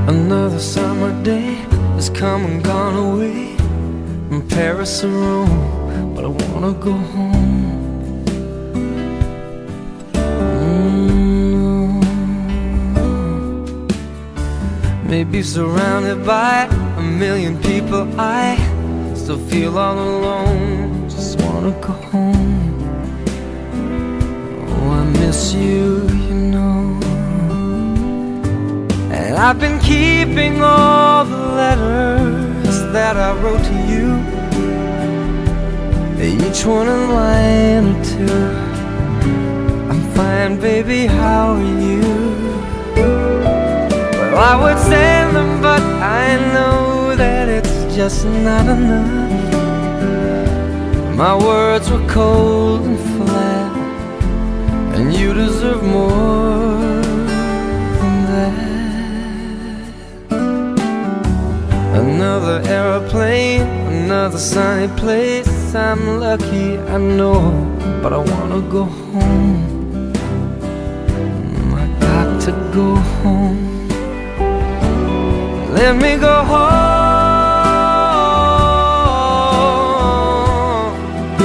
Another summer day has come and gone away from Paris or Rome, but I wanna go home. Maybe surrounded by a million people, I still feel all alone. Just wanna go home. Oh, I miss you, you know. And I've been keeping all the letters that I wrote to you, each one a line or two. I'm fine, baby, how are you? Well, I would send them, but I know that it's just not enough. My words were cold and flat, and you deserve more than that. Another aeroplane, another sunny place. I'm lucky, I know, but I wanna go home. I got to go home. Let me go home.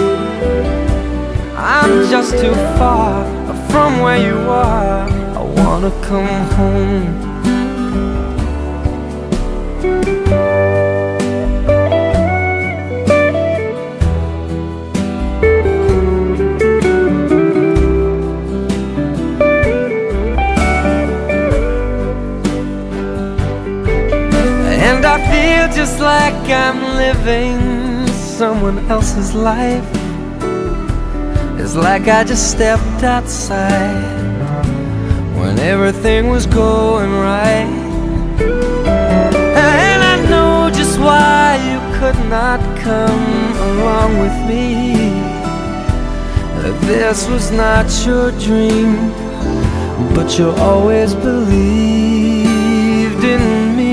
I'm just too far from where you are. I wanna come home. And I feel just like I'm living someone else's life. It's like I just stepped outside when everything was going right. And I know just why you could not come along with me. This was not your dream, but you always believed in me.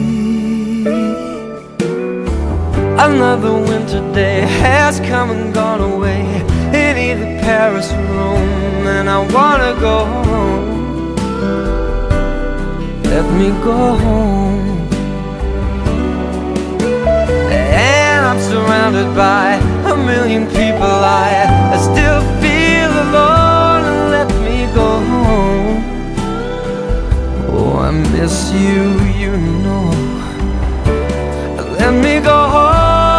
Another winter day has come and gone away in either Paris or Rome, and I wanna go home. Let me go home. And I'm surrounded by a million people. I still feel alone. Let me go home. Oh, I miss you, you know. Let me go home.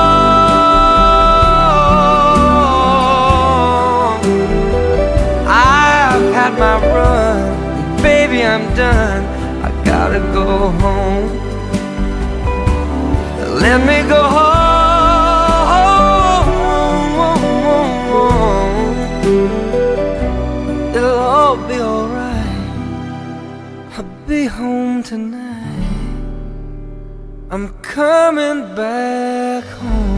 My run, baby, I'm done. I gotta go home. Let me go home. It'll all be alright. I'll be home tonight. I'm coming back home.